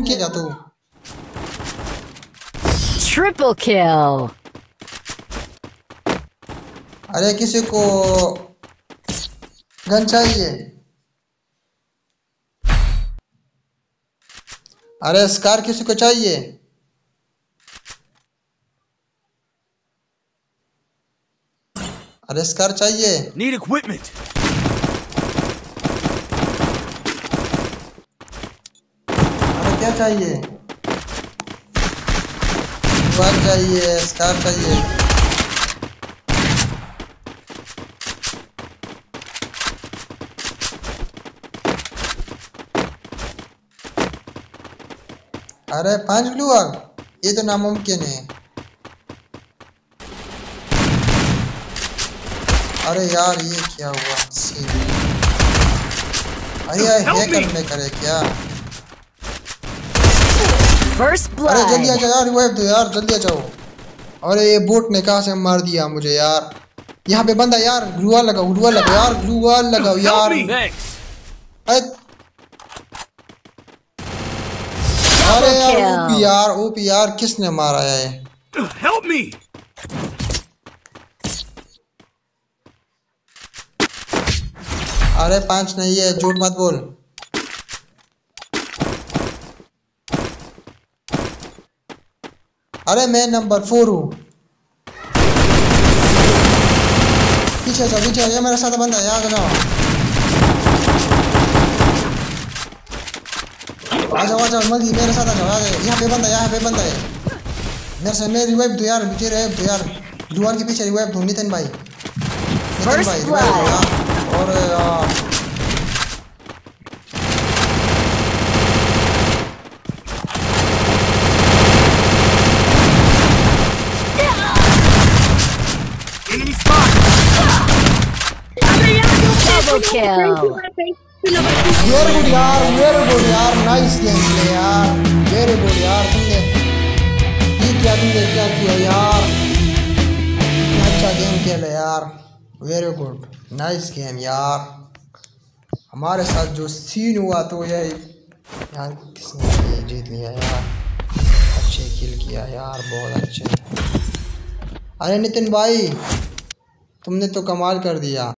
क्या तू? Triple kill. अरे किसी को गन चाहिए? अरे स्कार किसी को चाहिए? अरे स्कार चाहिए? Need equipment. अरे क्या चाहिए? गन चाहिए, स्कार चाहिए। अरे 5 ग्लूअर, ये तो नामुमकिन है। अरे यार ये क्या हुआ सीन? अरे यार हैकर में करे क्या? First अरे जल्दी आ blood. जाओ यार, रिवाइव दो यार, जल्दी आ जाओ। अरे ये बोट ने कहाँ से मार दिया मुझे यार। यहाँ पे बंदा यार, ग्लूअर लगाओ, ग्लूअर लगाओ यार, ग्लूअर लगाओ यार। अरे यार ओपी यार किसने मारा है? Help me. अरे 5 नहीं है, झूठ मत बोल। अरे मैं नंबर 4 हूँ। पीछे जाओ, पीछे ये मेरे साथ बंदा है, आ जाओ आ जाओ आ जाओ, मल्टी मेरे साथ आ जाओ। यहाँ पे बंदा, यहाँ पे बंदा है मेरे से। मैं रिवाइव दो यार, मुझे रिवाइव दो यार, दीवार के पीछे रिवाइव दो। नितिन भाई, नितिन भाई रिवाइव दो यार। और यार Double kill. वेरी गुड यार, वेरी गुड यार, नाइस गेम प्ले यार, वेरी गुड यार। तुमने क्या किया यार, अच्छा गेम खेला यार, वेरी गुड, नाइस गेम यार। हमारे साथ जो सीन हुआ तो यह यार, किसने जीत लिया यार, अच्छे किल किया यार, बहुत अच्छे। अरे नितिन भाई तुमने तो कमाल कर दिया।